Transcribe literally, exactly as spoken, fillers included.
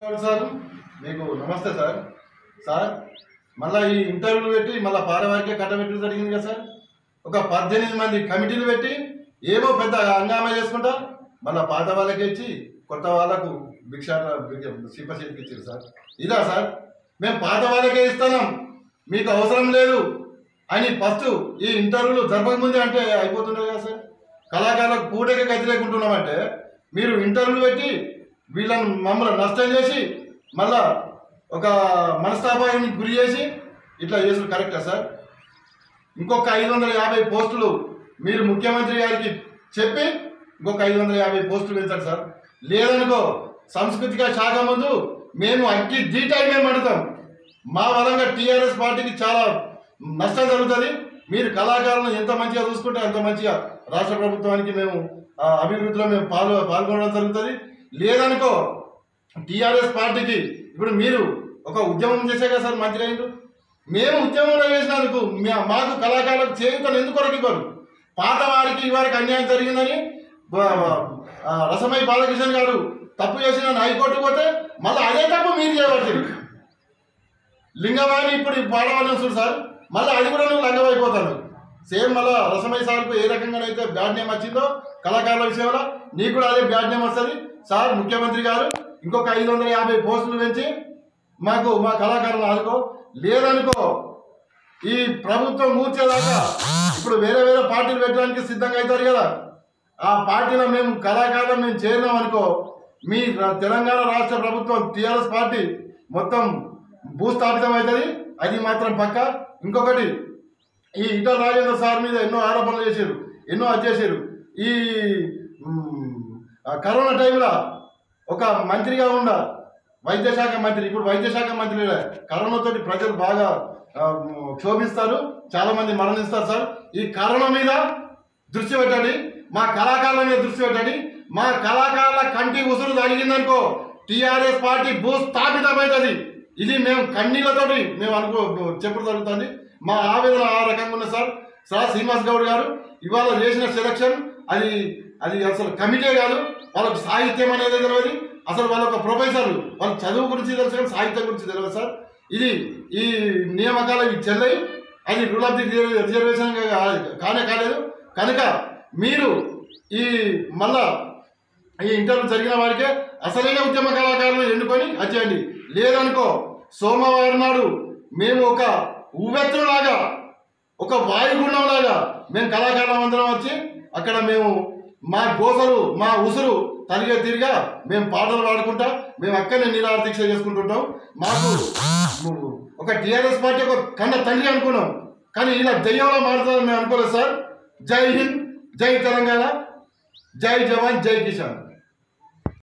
Sir మీకు నమస్తే sir. Sir మళ్ళీ ఈ ఇంటర్వ్యూలు పెట్టి మళ్ళీ పారవారికే కట్టబెట్టడం జరిగింది కదా సార్. ఒక పద్దెనిమిది మంది కమిటీలు పెట్టి ఏమో పెద్ద హంగామా చేసుకుంటా మళ్ళీ పాత వాళ్ళకి ఇచ్చి కొత్త వాళ్ళకు భిక్ష సిపశక్తికి ఇచ్చారు సార్. ఇదా సార్? మేము పాత వాళ్ళకే ఇస్తున్నాం, మీకు అవసరం లేదు అని ఫస్ట్ ఈ ఇంటర్వ్యూలు జరగకముందే అంటే అయిపోతుండే కదా సార్. కళాకారులకు పూటకే గతి లేకుంటున్నామంటే మీరు ఇంటర్వ్యూలు పెట్టి వీళ్ళని మమ్మల్ని నష్టం చేసి మళ్ళా ఒక మనస్తాపానికి గురి చేసి ఇట్లా చేసుడు కరెక్టా సార్? ఇంకొక ఐదు వందల యాభై పోస్టులు మీరు ముఖ్యమంత్రి గారికి చెప్పి ఇంకొక ఐదు వందల యాభై పోస్టులు పెంచారు సార్. లేదనుకో సాంస్కృతిక శాఖ ముందు మేము అక్కి దీటాయి మేము అడుగుతాం. మా వలంగా టీఆర్ఎస్ పార్టీకి చాలా నష్టం జరుగుతుంది. మీరు కళాకారులను ఎంత మంచిగా చూసుకుంటే అంత మంచిగా రాష్ట్ర ప్రభుత్వానికి మేము అభివృద్ధిలో మేము పాల్గొ పాల్గొనడం జరుగుతుంది. లేదనుకో టీఆర్ఎస్ పార్టీకి ఇప్పుడు మీరు ఒక ఉద్యమం చేసే కదా సార్ మంత్రి అయిండు. మేము ఉద్యమంలో చేసినందుకు మాకు కళాకారులకు చేయుతను ఎందుకు కొరకివ్వరు? పాత వారికి ఇవారికి అన్యాయం జరిగిందని రసమై బాలకృష్ణ గారు తప్పు చేసిన హైకోర్టు పోతే మళ్ళీ అదే తప్పు మీరు చేయబడుతుంది. లింగవాణి ఇప్పుడు పాడవాలని చూడు సార్, మళ్ళీ అది కూడా నువ్వు లంగమైపోతాను. సేమ్ మళ్ళీ రసమై సార్కు ఏ రకంగానైతే బ్యాడ్ నేమ్ వచ్చిందో కళాకారుల విషయంలో నీకు కూడా అదే బ్యాడ్ నేమ్ వస్తుంది సార్. ముఖ్యమంత్రి గారు ఇంకొక ఐదు వందల యాభై పోస్టులు పెంచి మాకు మా కళాకారులను ఆదుకో. లేదనుకో ఈ ప్రభుత్వం మూర్చేదాకా ఇప్పుడు వేరే వేరే పార్టీలు పెట్టడానికి సిద్ధంగా అవుతారు కదా, ఆ పార్టీలో మేము కళాకారులు మేము చేరినాం అనుకో మీ తెలంగాణ రాష్ట్ర ప్రభుత్వం టీఆర్ఎస్ పార్టీ మొత్తం భూస్థాపితం అవుతుంది. అది మాత్రం పక్క. ఇంకొకటి ఈ ఈటల రాజేందర్ సార్ మీద ఎన్నో ఆరోపణలు చేశారు, ఎన్నో అది చేశారు. ఈ కరోనా టైంలో ఒక మంత్రిగా ఉండ వైద్య శాఖ మంత్రి, ఇప్పుడు వైద్య శాఖ మంత్రి కరోనాతో ప్రజలు బాగా క్షోభిస్తారు, చాలా మంది మరణిస్తారు సార్. ఈ కరోనా మీద దృష్టి పెట్టండి, మా కళాకారుల మీద దృష్టి పెట్టండి. మా కళాకారుల కంటి ఉసురు జరిగిందనుకో టీఆర్ఎస్ పార్టీ భూస్థాపితమవుతుంది. ఇది మేము కన్నీళ్లతోటి మేము అనుకో చెప్పడం జరుగుతుంది. మా ఆవేదన ఆ రకంగా ఉన్నది సార్. సార్ శ్రీనివాస్ గౌడ్ గారు ఇవాళ చేసిన సెలక్షన్ అది అది అసలు కమిటీ కాదు, వాళ్ళకు సాహిత్యం అనేది తెలియదు. అసలు వాళ్ళ ఒక ప్రొఫెసర్లు వాళ్ళ చదువు గురించి తెలుసు కానీ సాహిత్యం గురించి తెలియదు సార్. ఇది ఈ నియామకాలు ఇవి చెల్లయి, అది రూల్ ఆఫ్ ది రిజర్వేషన్ కానే కాలేదు. కనుక మీరు ఈ మళ్ళా ఈ ఇంటర్వ్యూ జరిగిన వారికే అసలైన ఉద్యమ కళాకారులను ఎన్నుకొని వచ్చేయండి. లేదనుకో సోమవారం నాడు మేము ఒక ఉవ్వెత్తులాగా ఒక వాయుగుండంలాగా మేము కళాకారులం అందరం వచ్చి అక్కడ మేము మా గోసలు మా ఉసురు తరిగే తిరిగా మేము పాటలు పాడుకుంటా మేము అక్కడనే నిరాహార దీక్ష చేసుకుంటుంటాం. మాకు ఒక టీఆర్ఎస్ పార్టీ ఒక కన్న తండ్రి అనుకున్నాం, కానీ ఇలా దెయ్యంలో మారుతుందని మేము అనుకోలేదు సార్. జై హింద్, జై తెలంగాణ, జై జవాన్, జై కిసాన్.